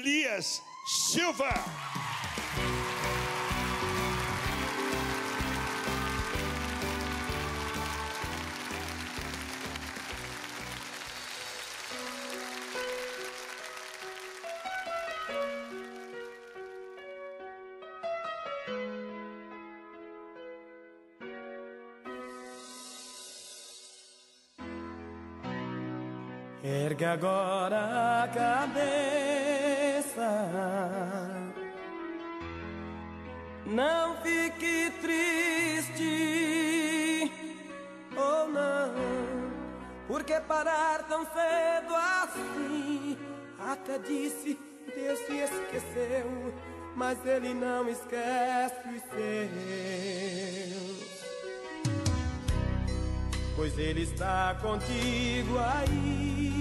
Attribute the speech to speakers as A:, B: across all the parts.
A: Elias Silva.
B: Ergue agora a cabeça, não fique triste, oh não, porque parar tão cedo assim? Até disse, Deus se esqueceu, mas Ele não esquece os seus, pois Ele está contigo aí.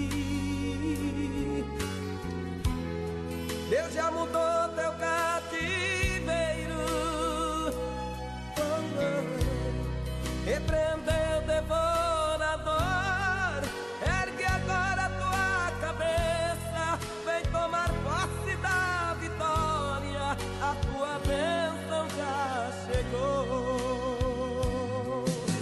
B: Deus já mudou teu cativeiro, repreendeu o devorador. Ergue agora tua cabeça, vem tomar posse da vitória, a tua bênção já chegou.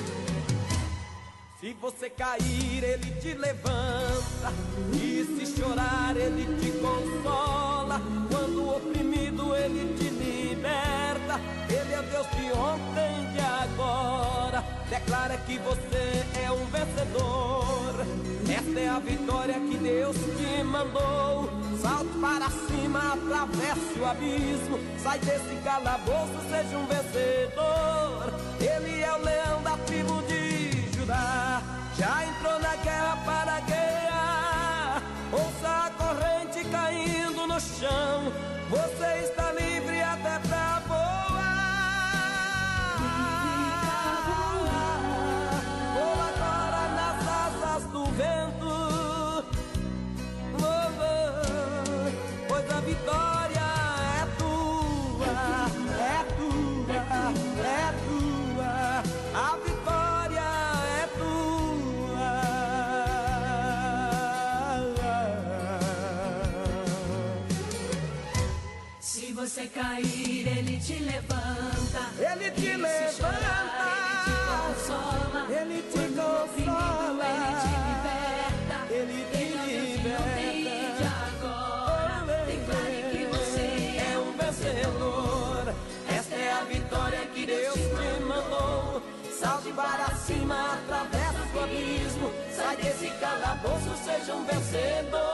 B: Se você cair, Ele te levanta, e se chorar, Ele te consola. Quando oprimido, Ele te liberta. Ele é Deus de ontem e de agora. Declara que você é um vencedor. Esta é a vitória que Deus te mandou. Salte para cima, atravesse o abismo, sai desse calabouço, seja um vencedor. Ele é o leão da tribo de Judá, já entrou na guerra para guerrear. Ouça a corrente caindo no chão, você está livre até pra voar. Voa agora nas asas do vento, pois a vitória é tua, é tua, é tua. A vitória é tua.
C: Se você cair, Ele te levanta.
B: Ele te levanta.
C: Ele te consola. Ele te liberta.
B: Ele te liberta.
C: Agora declare que você é um vencedor.
B: Esta é a vitória que Deus te mandou. Salte para cima, atravessa o abismo, sai desse calabouço, seja um vencedor.